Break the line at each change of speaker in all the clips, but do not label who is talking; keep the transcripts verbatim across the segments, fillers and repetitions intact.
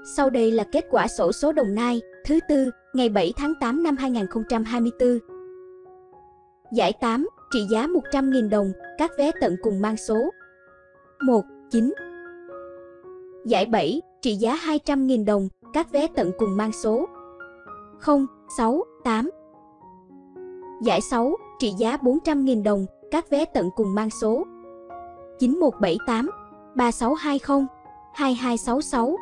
Sau đây là kết quả xổ số Đồng Nai thứ tư ngày bảy tháng tám năm hai nghìn không trăm hai mươi tư. Giải tám trị giá một trăm nghìn đồng, các vé tận cùng mang số một, chín. Giải bảy trị giá hai trăm nghìn đồng, các vé tận cùng mang số không, sáu, tám. Giải sáu trị giá bốn trăm nghìn đồng, các vé tận cùng mang số chín một bảy tám, ba sáu hai không, hai hai sáu sáu.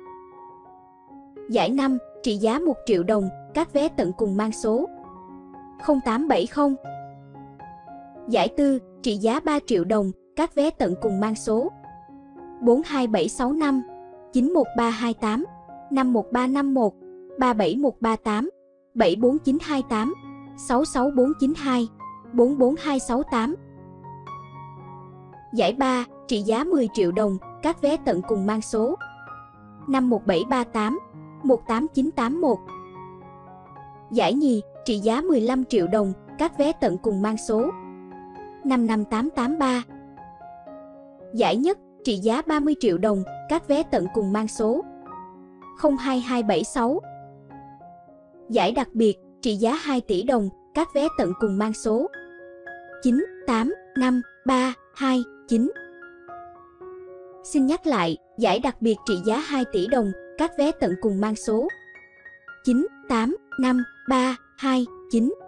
Giải năm trị giá một triệu đồng, các vé tận cùng mang số không tám bảy không. Giải tư trị giá ba triệu đồng, các vé tận cùng mang số bốn hai bảy sáu năm, chín một ba hai tám, năm một ba năm một, ba bảy một ba tám, bảy bốn chín hai tám, sáu sáu bốn chín hai, bốn bốn hai sáu tám. Giải ba trị giá mười triệu đồng, các vé tận cùng mang số năm một bảy ba tám, một tám chín tám một. Giải nhì trị giá mười lăm triệu đồng, các vé tận cùng mang số năm năm tám tám ba. Giải nhất trị giá ba mươi triệu đồng, các vé tận cùng mang số không hai hai bảy sáu. Giải đặc biệt trị giá hai tỷ đồng, các vé tận cùng mang số chín tám năm ba hai chín. Xin nhắc lại, giải đặc biệt trị giá hai tỷ đồng, các vé tận cùng mang số chín tám năm ba hai chín.